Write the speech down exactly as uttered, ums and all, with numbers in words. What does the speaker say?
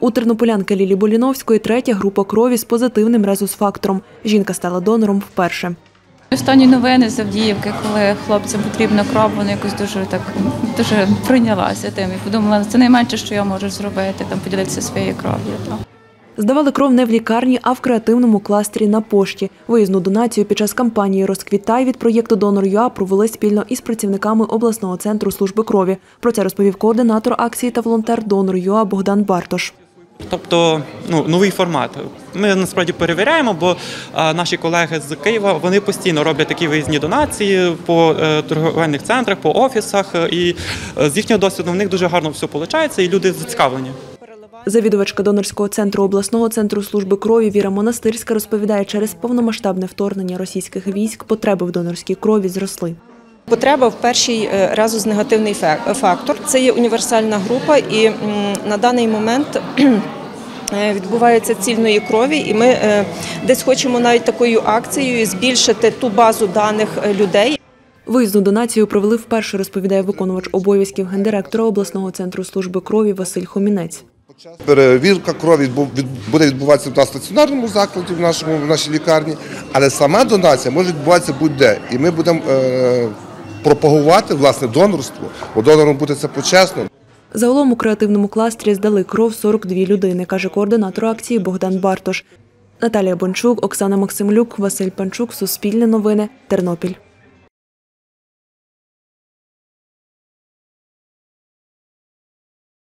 У тернополянки Лілі Боліновської третя група крові з позитивним резус-фактором. Жінка стала донором вперше. Останні новини з Авдіївки, коли хлопцям потрібна кров, вона якось дуже так дуже прийнялася тим. І подумала, це найменше, що я можу зробити, там поділитися своєю кров'ю. Здавали кров не в лікарні, а в креативному кластері на пошті. Виїзну донацію під час кампанії «Розквітай» від проєкту «Донор.ЮА» провели спільно із працівниками обласного центру служби крові. Про це розповів координатор акції та волонтер «Донор.ЮА» Богдан Бартош. Тобто ну, новий формат. Ми насправді перевіряємо, бо а, наші колеги з Києва, вони постійно роблять такі виїзні донації по е, торговельних центрах, по офісах. І е, з їхнього досвіду в них дуже гарно все виходить і люди зацікавлені. Завідувачка донорського центру обласного центру служби крові Віра Монастирська розповідає, через повномасштабне вторгнення російських військ потреби в донорській крові зросли. Потреба в перший резус-негативний фактор. Це є універсальна група і на даний момент відбувається цільної крові. І ми десь хочемо навіть такою акцією збільшити ту базу даних людей. Виїзну донацію провели вперше, розповідає виконувач обов'язків гендиректора обласного центру служби крові Василь Хомінець. Перевірка крові буде відбуватися на стаціонарному закладі, в, нашому, в нашій лікарні, але сама донація може відбуватися будь-де. І ми будемо е, пропагувати власне донорство, бо донором буде це почесно. Загалом у креативному кластері здали кров сорок дві людини, каже координатор акції Богдан Бартош. Наталія Бончук, Оксана Максимлюк, Василь Панчук, Суспільне новини, Тернопіль.